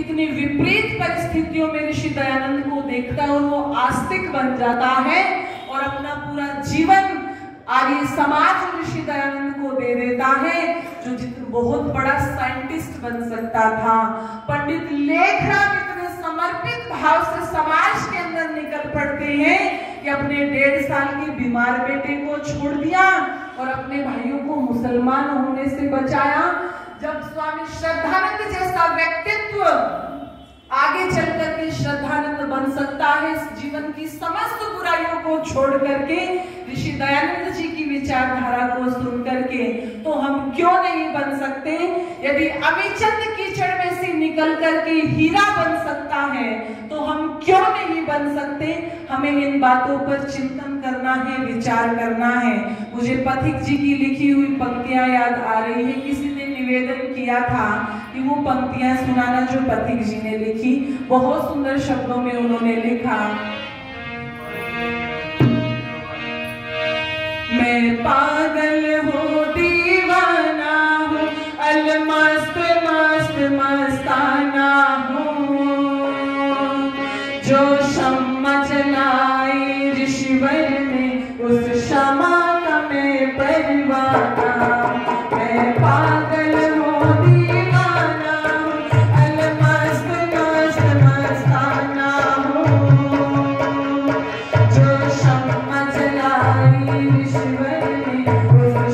कितनी विपरीत परिस्थितियों में ऋषि दयानंद को देखता है और वो आस्तिक बन जाता है और अपना पूरा जीवन आर्य समाज ऋषि दयानंद को दे देता है, जो बहुत बड़ा साइंटिस्ट बन सकता था। पंडित लेखराम इतने समर्पित भाव से समाज के अंदर निकल पड़ते हैं कि अपने 1.5 साल के बीमार बेटे को छोड़ दिया और अपने भाइयों को मुसलमान होने से बचाया। जब स्वामी श्रद्धानंद जैसा व्यक्तित्व आगे चल करके श्रद्धानंद बन सकता है, जीवन की समस्त बुराइयों को छोड़ करके ऋषि दयानंद जी की विचारधारा को सुन करके, तो हम क्यों नहीं बन सकते? यदि अमीचंद कीचड़ में से निकल करके हीरा बन सकता है तो हम क्यों नहीं बन सकते? हमें इन बातों पर चिंतन करना है, विचार करना है। मुझे पथिक जी की लिखी हुई पंक्तियां याद आ रही है। किसी ने निवेदन किया था कि वो पंक्तियां सुनाना जो पथिक जी ने लिखी। बहुत सुंदर शब्दों में उन्होंने लिखा, मैं पागल हूँ दीवाना हूँ, अलमस्त मस्त मस्ताना हूँ, जो शम्मा जलाई ऋषिवर ने उस शमा का मैं परवाना। मैं पागल हूँ दीवाना हूँ, अलमस्त मस्त मस्ताना हूँ, जो शम्मा जलाई ऋषिवर ने उस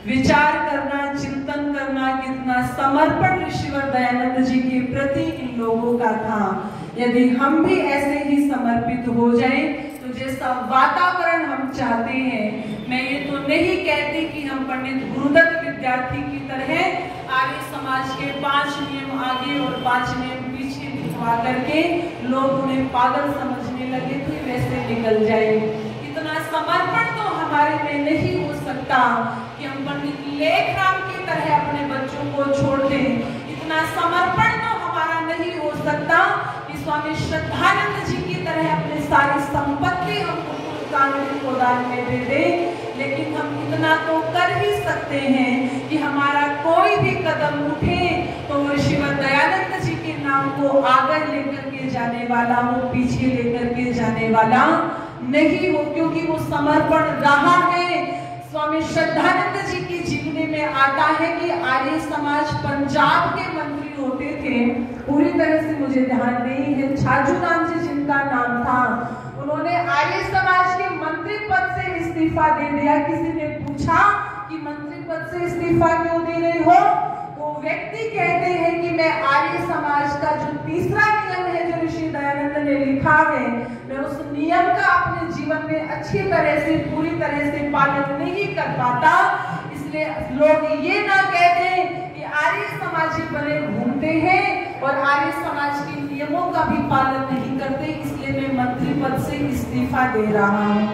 विचार करना, चिंतन करना, कितना समर्पण ऋषिवर दयानंद जी के प्रति इन लोगों का था। यदि हम भी ऐसे ही समर्पित हो जाएं, तो जैसा वातावरण हम चाहते हैं, मैं ये तो नहीं कहती कि हम पंडित गुरुदत्त विद्यार्थी की तरह आर्य समाज के 5 नियम आगे और 5 नियम पीछे लिखवा करके लोग उन्हें पागल समझने लगे थे वैसे निकल जाए। इतना समर्पण तो हमारे में नहीं हो सकता कि हम पंडित लेखराम की तरह अपने बच्चों को छोड़ दें। इतना समर्पण तो हमारा नहीं हो सकता कि स्वामी श्रद्धानंद जी की तरह अपनी सारी संपत्ति हम कांगड़ी को दान में दे दें। लेकिन हम इतना तो कर ही सकते हैं कि हमारा कोई भी कदम उठे तो ऋषिवर दयानंद जी के नाम को आगे लेकर के जाने वाला हो, पीछे लेकर के जाने वाला नहीं हो, क्योंकि वो समर्पण रहा है। स्वामी श्रद्धानंद जी की जीवनी में आता है कि आर्य समाज पंजाब के मंत्री होते थे, पूरी तरह से मुझे ध्यान नहीं है, छाजू नाम से जिनका नाम था, उन्होंने आर्य समाज के मंत्री पद से इस्तीफा दे दिया। किसी ने पूछा कि मंत्री पद से इस्तीफा क्यों दे रहे हो? तो व्यक्ति कहते हैं कि मैं आर्य समाज का जो तीसरा नियम है जो ऋषि दयानंद ने लिखा है, मैं उस नियम का अपने जीवन में अच्छी तरह से, पूरी तरह से पालन नहीं कर पाता। इसलिए लोग ये ना कहते कि आर्य समाजी बने घूमते हैं और आर्य समाज के नियमों का भी पालन नहीं करते, इसलिए मैं मंत्री पद से इस्तीफा दे रहा हूँ।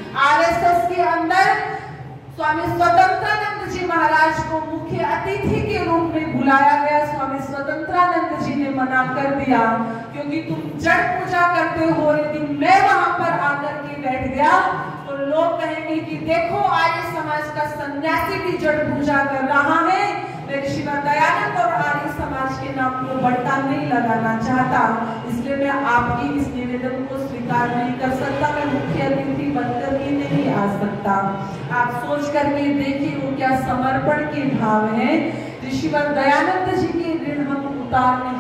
आरएसएस के अंदर स्वामी स्वतंत्रानंद जी महाराज को मुख्य अतिथि के रूप में बुलाया गया। स्वामी स्वतंत्रानंद जी ने मना कर दिया, क्योंकि तुम जड़ पूजा करते हो। यदि मैं वहां पर आकर के बैठ गया तो लोग कहेंगे कि देखो आर्य समाज का सन्यासी भी जड़ पूजा कर रहा है। मैं ऋषिवर दयानंद और आर्य समाज के नाम को बट्टा नहीं लगाना चाहता, इसलिए मैं आपकी इस निवेदन को स्वीकार नहीं कर सकता। मैं मुख्य अतिथि बनकर के नहीं आ सकता। आप सोच करके देखिए वो क्या समर्पण के भाव है। ऋषिवर दयानंद जी के ऋण हम उतार नहीं